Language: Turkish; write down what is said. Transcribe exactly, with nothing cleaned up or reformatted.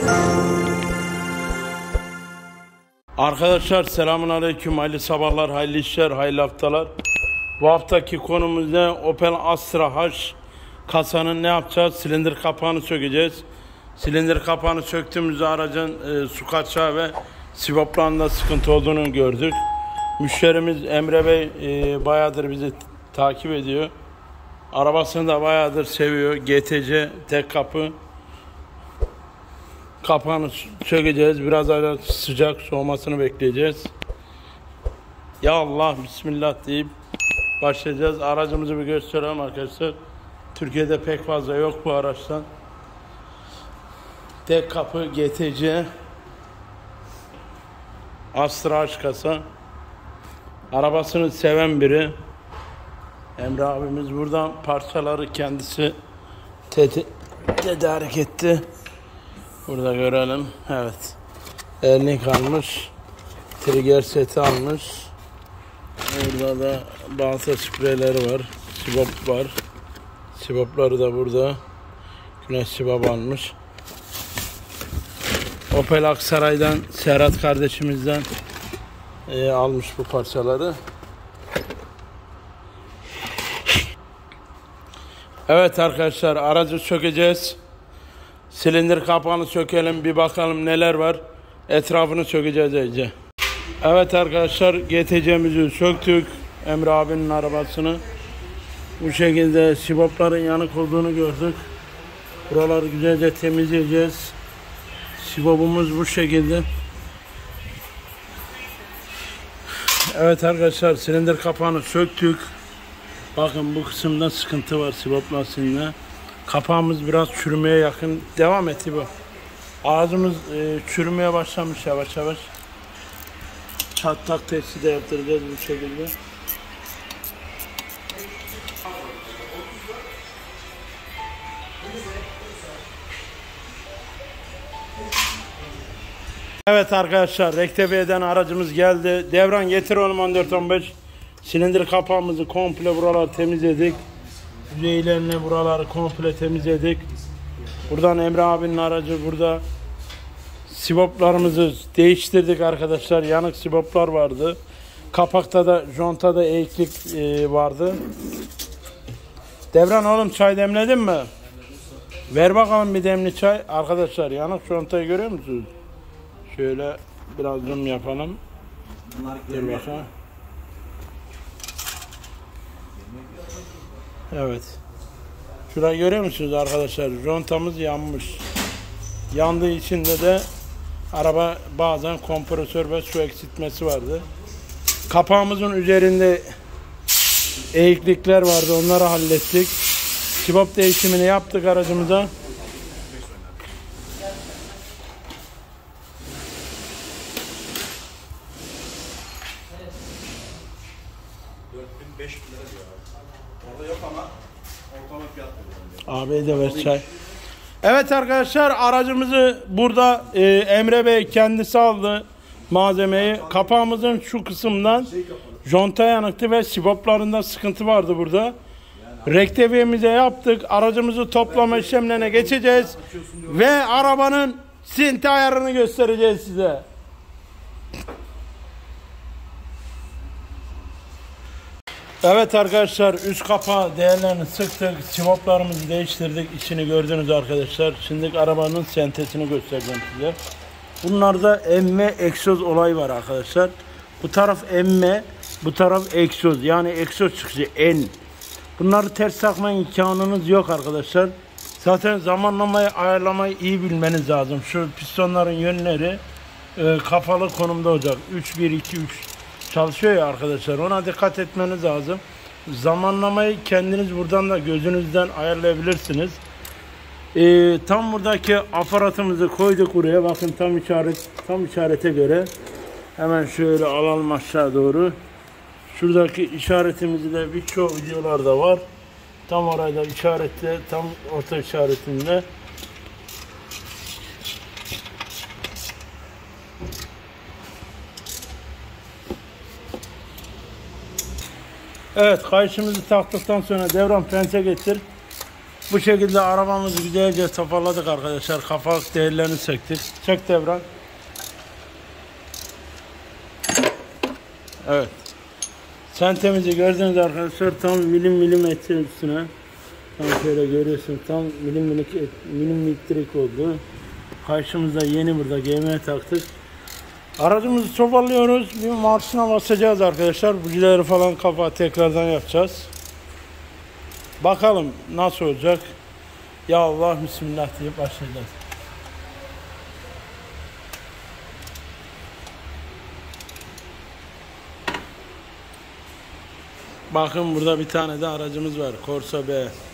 Arkadaşlar selamünaleyküm, hayırlı sabahlar, hayırlı işler, hayırlı haftalar. Bu haftaki konumuz ne? Opel Astra H kasanın ne yapacağız? Silindir kapağını sökeceğiz. Silindir kapağını söktüğümüzde aracın e, su kaçağı ve sivoplarında sıkıntı olduğunu gördük. Müşterimiz Emre Bey e, bayağıdır bizi takip ediyor. Arabasını da bayağıdır seviyor. G T C tek kapı. Kapağını sökeceğiz. Biraz daha sıcak soğumasını bekleyeceğiz. Ya Allah, Bismillah deyip başlayacağız. Aracımızı bir gösterelim arkadaşlar. Türkiye'de pek fazla yok bu araçtan. Tek kapı G T C Astra H kasa. Arabasını seven biri. Emre abimiz buradan parçaları kendisi tedarik etti. Burada görelim. Evet. Elnik almış. Trigger seti almış. Burada da balta spreyleri var. Sibop var. Sibopları da burada. Güneş sibop almış. Opel Aksaray'dan Serhat kardeşimizden e, almış bu parçaları. Evet arkadaşlar, aracı sökeceğiz. Silindir kapağını sökelim, bir bakalım neler var. Etrafını sökeceğiz iyice. Evet arkadaşlar, G T C'mizi söktük. Emre abinin arabasını. Bu şekilde sibopların yanık olduğunu gördük. Buraları güzelce temizleyeceğiz. Sibopumuz bu şekilde. Evet arkadaşlar, silindir kapağını söktük. Bakın bu kısımda sıkıntı var sibop lastiğinde. Kapağımız biraz çürümeye yakın. Devam etti bu. Ağzımız e, çürümeye başlamış yavaş yavaş. Çatlak testi de yaptıracağız bu şekilde. Evet arkadaşlar, Rektepe'den aracımız geldi. Devran getir oğlum on dört on beş. Silindir kapağımızı komple buraları temizledik. Yüzeylerini buraları komple temizledik. Buradan Emre abinin aracı burada. Siboplarımızı değiştirdik arkadaşlar. Yanık siboplar vardı. Kapakta da, jontada eğiklik e, vardı. Devran oğlum, çay demledin mi? Ver bakalım bir demli çay. Arkadaşlar, yanık jontayı görüyor musunuz? Şöyle biraz zoom yapalım. Dur bakalım. Evet. Şurayı görüyor musunuz arkadaşlar? Jontamız yanmış. Yandığı içinde de araba bazen kompresör ve su eksiltmesi vardı. Kapağımızın üzerinde eğiklikler vardı. Onları hallettik. Sibop değişimini yaptık aracımıza. Abi de ver çay. Evet arkadaşlar, aracımızı burada e, Emre Bey kendisi aldı malzemeyi. Kapağımızın şu kısımdan jonta yanıktı ve siboplarında sıkıntı vardı burada. Rekteviyemize yaptık. Aracımızı toplama işlemlerine geçeceğiz ve arabanın sinti ayarını göstereceğiz size. Evet arkadaşlar, üst kapağı değerlerini sıktık, sivoplarımızı değiştirdik, içini gördünüz arkadaşlar. Şimdi arabanın sentesini göstereceğim size. Bunlarda emme egzoz olayı var arkadaşlar. Bu taraf emme, bu taraf egzoz, yani egzoz çıkışı en. Bunları ters takma imkanınız yok arkadaşlar. Zaten zamanlamayı, ayarlamayı iyi bilmeniz lazım. Şu pistonların yönleri e, kapalı konumda olacak. üç bir iki üç çalışıyor ya arkadaşlar, ona dikkat etmeniz lazım. Zamanlamayı kendiniz buradan da gözünüzden ayarlayabilirsiniz. Ee, tam buradaki aparatımızı koyduk buraya. Bakın tam işaret, tam işarete göre. Hemen şöyle alalım aşağı doğru. Şuradaki işaretimizi de birçok videolarda var. Tam orada işaretle, tam orta işaretinde. Evet, kayışımızı taktıktan sonra devran pense getir. Bu şekilde arabamızı güzelce toparladık arkadaşlar. Kafa değerlerini söktük. Çek devran. Evet. Sentemizi gördünüz arkadaşlar. Tam milim milimetre üstüne. Tam şöyle görüyorsun. Tam milim milimetrik oldu. Karşımızda yeni burada G M taktık. Aracımızı toparlıyoruz. Bir marşına basacağız arkadaşlar. Bujileri falan kafa tekrardan yapacağız. Bakalım nasıl olacak. Ya Allah bismillah deyip başlayacağız. Bakın burada bir tane de aracımız var. Corsa B.